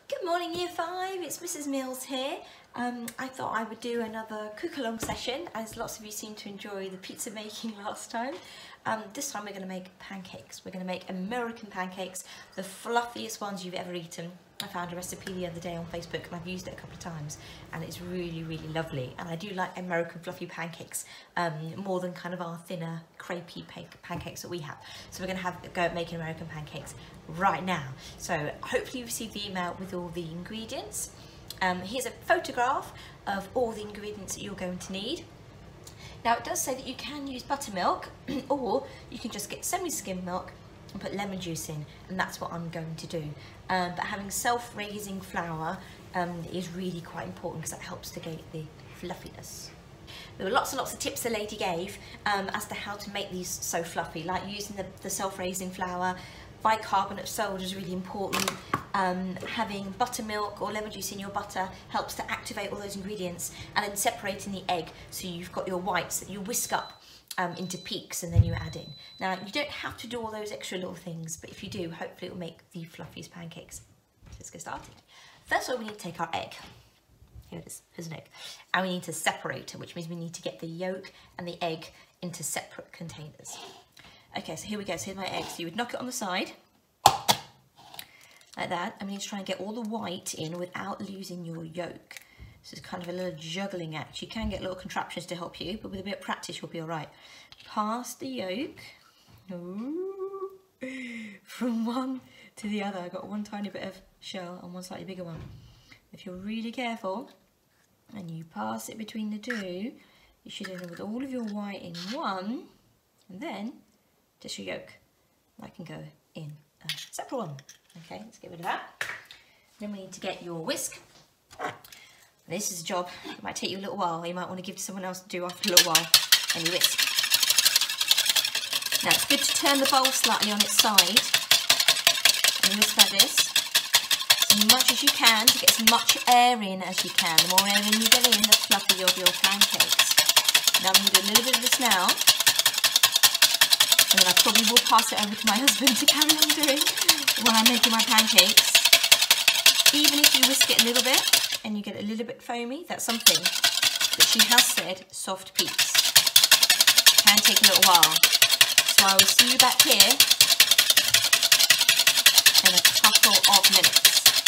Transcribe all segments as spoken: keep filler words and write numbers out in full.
Good morning Year five, it's Missus Mills here. Um, I thought I would do another cook-along session as lots of you seemed to enjoy the pizza making last time. Um, this time we're going to make pancakes. We're going to make American pancakes, the fluffiest ones you've ever eaten. I found a recipe the other day on Facebook and I've used it a couple of times and it's really, really lovely. And I do like American fluffy pancakes um, more than kind of our thinner, crepey pancakes that we have. So we're going to have a go at making American pancakes right now. So hopefully you've received the email with all the ingredients. Um, here's a photograph of all the ingredients that you're going to need. Now it does say that you can use buttermilk or you can just get semi-skimmed milk and put lemon juice in, and that's what I'm going to do. Um, but having self-raising flour um, is really quite important because that helps to get the fluffiness. There were lots and lots of tips the lady gave um, as to how to make these so fluffy, like using the, the self-raising flour. Bicarbonate of soda is really important. Um, having buttermilk or lemon juice in your butter helps to activate all those ingredients, and then separating the egg so you've got your whites that you whisk up um, into peaks and then you add in. Now you don't have to do all those extra little things, but if you do, hopefully it will make the fluffiest pancakes. Let's get started. First of all, we need to take our egg. Here it is, here's an egg. And we need to separate it, which means we need to get the yolk and the egg into separate containers. Okay, so here we go, so here's my egg. So you would knock it on the side, like that, and we need to try and get all the white in without losing your yolk. So it's kind of a little juggling act. You can get little contraptions to help you, but with a bit of practice you'll be all right. Pass the yolk, ooh, from one to the other. I've got one tiny bit of shell and one slightly bigger one. If you're really careful and you pass it between the two, you should end up with all of your white in one, and then just your yolk. That can go in a separate one. Okay, let's get rid of that. Then we need to get your whisk. This is a job. It might take you a little while. You might want to give to someone else to do after a little while. And you whisk. Now it's good to turn the bowl slightly on its side. And you whisk like this. As much as you can to get as much air in as you can. The more air in you get in, the fluffier of your pancakes. Now I'm going to do a little bit of this now. And then I probably will pass it over to my husband to carry on doing when I'm making my pancakes. Even if you whisk it a little bit and you get it a little bit foamy, that's something that she has said soft peaks. It can take a little while. So I will see you back here in a couple of minutes.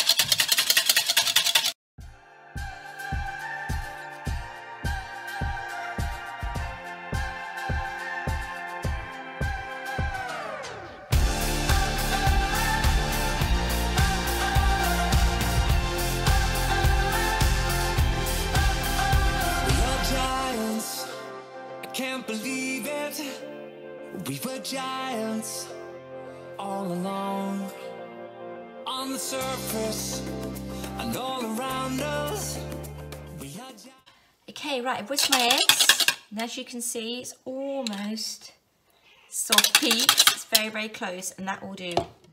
Can't believe it, we were giants all along, on the surface and all around us. We are giants. Okay, right, I've whisked my eggs, and as you can see, it's almost soft peaks. It's very, very close, and that will do.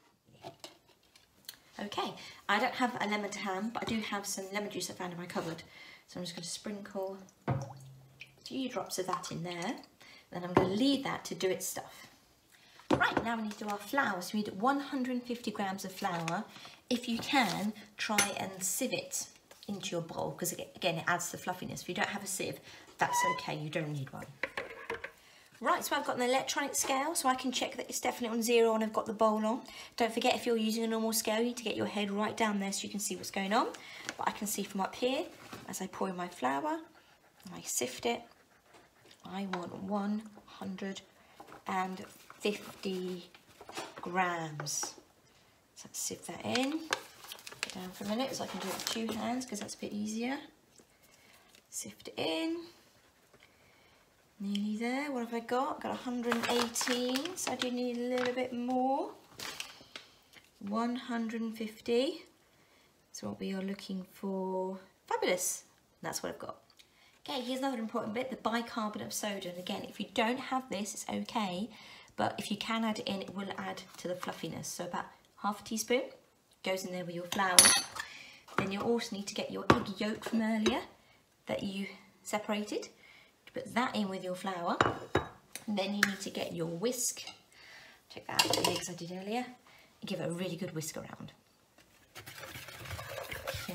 Okay, I don't have a lemon to hand, but I do have some lemon juice I found in my cupboard. So I'm just going to sprinkle a few drops of that in there. Then I'm going to leave that to do its stuff. Right, now we need to do our flour. So we need one hundred fifty grams of flour. If you can, try and sieve it into your bowl, because again, it adds the fluffiness. If you don't have a sieve, that's okay, you don't need one. Right, so I've got an electronic scale, so I can check that it's definitely on zero and I've got the bowl on. Don't forget, if you're using a normal scale, you need to get your head right down there so you can see what's going on. But I can see from up here, as I pour in my flour, and I sift it, I want one hundred fifty grams. So let's sift that in. Put it down for a minute so I can do it with two hands because that's a bit easier. Sift it in. Nearly there. What have I got? Got one hundred eighteen, so I do need a little bit more. one hundred fifty. So what we are looking for. Fabulous. That's what I've got. Okay, here's another important bit, the bicarbonate of soda. And again, if you don't have this, it's okay. But if you can add it in, it will add to the fluffiness. So about half a teaspoon goes in there with your flour. Then you also need to get your egg yolk from earlier that you separated. Put that in with your flour. And then you need to get your whisk. Check that out, the eggs I did earlier. And give it a really good whisk around.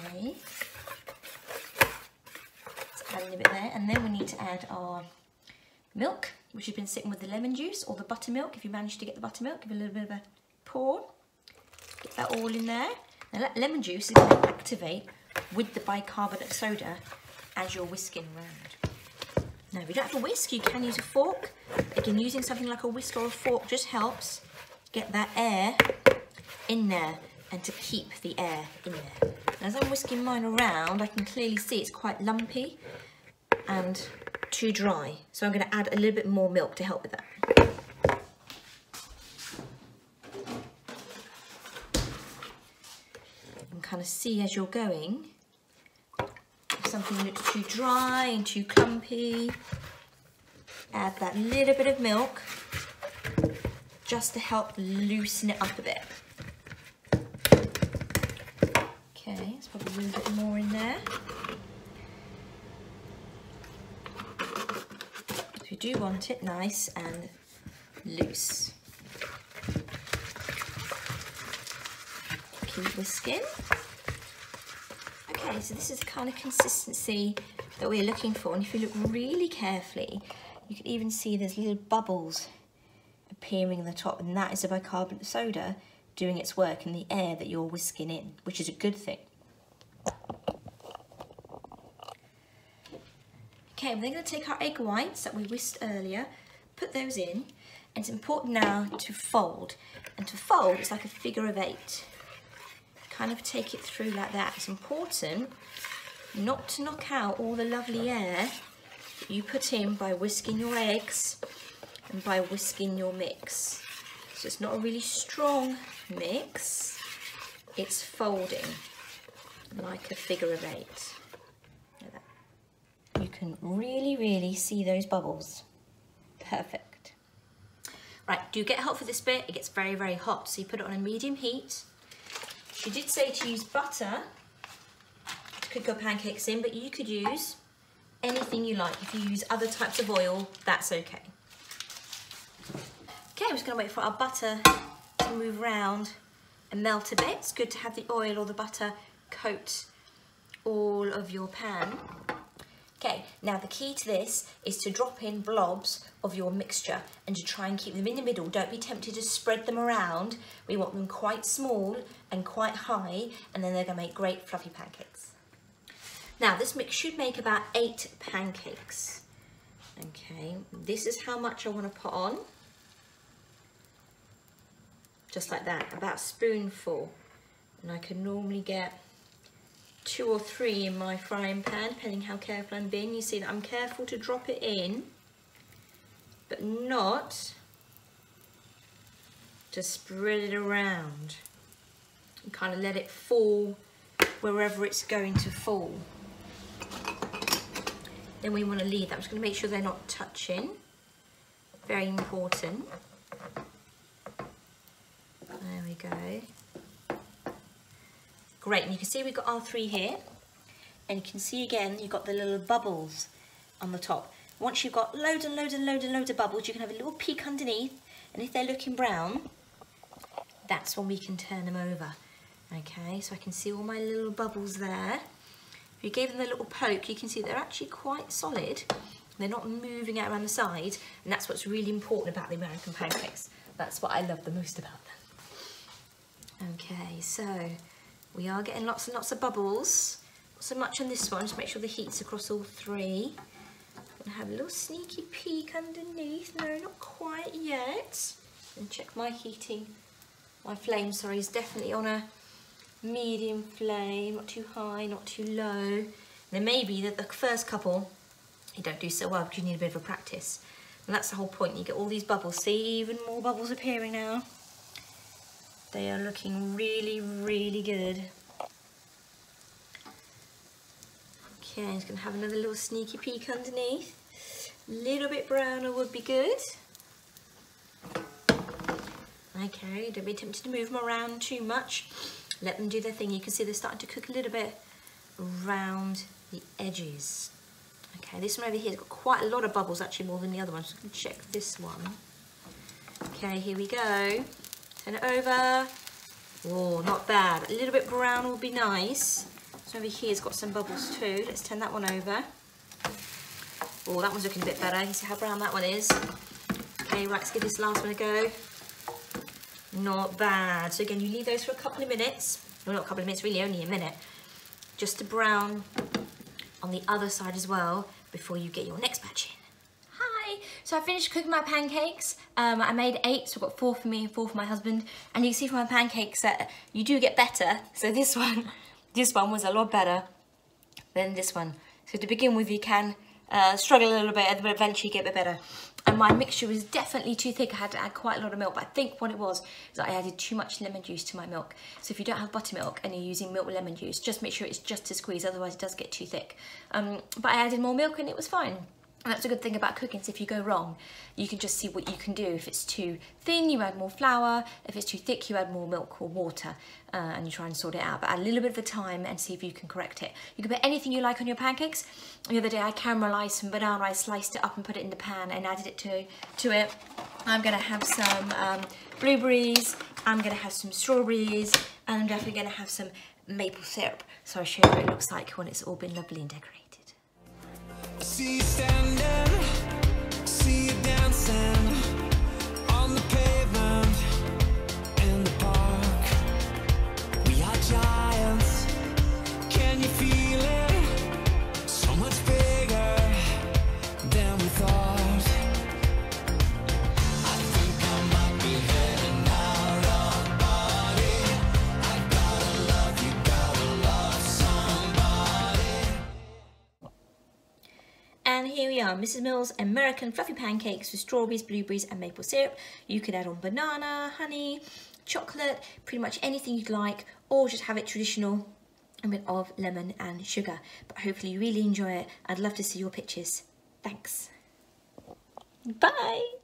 Okay. Let's add a little bit there, and then we need to add our milk, which has been sitting with the lemon juice, or the buttermilk. If you manage to get the buttermilk, give it a little bit of a pour. Get that all in there. Now that lemon juice is going to activate with the bicarbonate soda as you're whisking around. Now if you don't have a whisk, you can use a fork. Again, using something like a whisk or a fork just helps get that air in there and to keep the air in there. Now, as I'm whisking mine around, I can clearly see it's quite lumpy and too dry. So I'm going to add a little bit more milk to help with that. Kind of see as you're going if something looks too dry and too clumpy, add that little bit of milk just to help loosen it up a bit. Okay, let's put a little bit more in there. If you do want it nice and loose. Keep whisking. Okay, so this is the kind of consistency that we're looking for, and if you look really carefully, you can even see there's little bubbles appearing in the top, and that is the bicarbonate soda doing its work in the air that you're whisking in, which is a good thing. Okay, we're then going to take our egg whites that we whisked earlier, put those in, and it's important now to fold. And to fold, it's like a figure of eight. Kind of take it through like that. It's important not to knock out all the lovely air that you put in by whisking your eggs and by whisking your mix. So it's not a really strong mix, it's folding like a figure of eight. Like that. You can really, really see those bubbles. Perfect. Right, do get help for this bit. It gets very, very hot, so you put it on a medium heat. She did say to use butter to cook your pancakes in, but you could use anything you like. If you use other types of oil, that's okay. Okay, I'm just going to wait for our butter to move around and melt a bit. It's good to have the oil or the butter coat all of your pan. Okay, now the key to this is to drop in blobs of your mixture and to try and keep them in the middle. Don't be tempted to spread them around. We want them quite small and quite high, and then they're going to make great fluffy pancakes. Now this mix should make about eight pancakes. Okay, this is how much I want to put on. Just like that, about a spoonful. And I can normally get two or three in my frying pan, depending how careful I'm being. You see that I'm careful to drop it in, but not to spread it around. And kind of let it fall wherever it's going to fall. Then we want to leave that. I'm just going to make sure they're not touching. Very important. There we go. Great, and you can see we've got our three here, and you can see again you've got the little bubbles on the top. Once you've got loads and loads and loads and loads of bubbles, you can have a little peek underneath, and if they're looking brown, that's when we can turn them over. Okay, so I can see all my little bubbles there. If you gave them a little poke, you can see they're actually quite solid. They're not moving out around the side, and that's what's really important about the American pancakes. That's what I love the most about them. Okay, so we are getting lots and lots of bubbles. Not so much on this one, just make sure the heat's across all three. I'm gonna have a little sneaky peek underneath. No, not quite yet. And check my heating. My flame, sorry, is definitely on a medium flame, not too high, not too low. There may be that the first couple, you don't do so well because you need a bit of a practice. And that's the whole point, you get all these bubbles. See, even more bubbles appearing now. They are looking really, really good. Okay, I'm just going to have another little sneaky peek underneath. A little bit browner would be good. Okay, don't be tempted to move them around too much. Let them do their thing. You can see they're starting to cook a little bit around the edges. Okay, this one over here has got quite a lot of bubbles, actually more than the other one. So I'm going to check this one. Okay, here we go. Turn it over. Oh, not bad. A little bit brown will be nice. So over here's got some bubbles too. Let's turn that one over. Oh, that one's looking a bit better. You can see how brown that one is. Okay, right, let's give this last one a go. Not bad. So again, you leave those for a couple of minutes. Well, not a couple of minutes, really only a minute. Just to brown on the other side as well before you get your next batch in. Hi, so I finished cooking my pancakes. Um, I made eight, so I've got four for me and four for my husband. And you can see from my pancakes that you do get better. So this one, this one was a lot better than this one. So to begin with, you can uh, struggle a little bit, but eventually get a bit better. And my mixture was definitely too thick. I had to add quite a lot of milk, but I think what it was is that I added too much lemon juice to my milk. So if you don't have buttermilk and you're using milk with lemon juice, just make sure it's just to squeeze, otherwise it does get too thick. Um, but I added more milk and it was fine. And that's a good thing about cooking, so if you go wrong, you can just see what you can do. If it's too thin, you add more flour. If it's too thick, you add more milk or water, uh, and you try and sort it out. But add a little bit of the time and see if you can correct it. You can put anything you like on your pancakes. The other day I caramelized some banana, I sliced it up and put it in the pan and added it to, to it. I'm gonna have some um, blueberries, I'm gonna have some strawberries, and I'm definitely gonna have some maple syrup. So I'll show you what it looks like when it's all been lovely and decorated. See you standing, see you dancing on the pavement in the park. We are giants, can you feel it? So much bigger than we thought. I think I might be heading out of body. I gotta love you, gotta love somebody. And here we are, Missus Mills American Fluffy Pancakes with strawberries, blueberries and maple syrup. You could add on banana, honey, chocolate, pretty much anything you'd like, or just have it traditional, a bit of lemon and sugar. But hopefully you really enjoy it. I'd love to see your pictures. Thanks. Bye.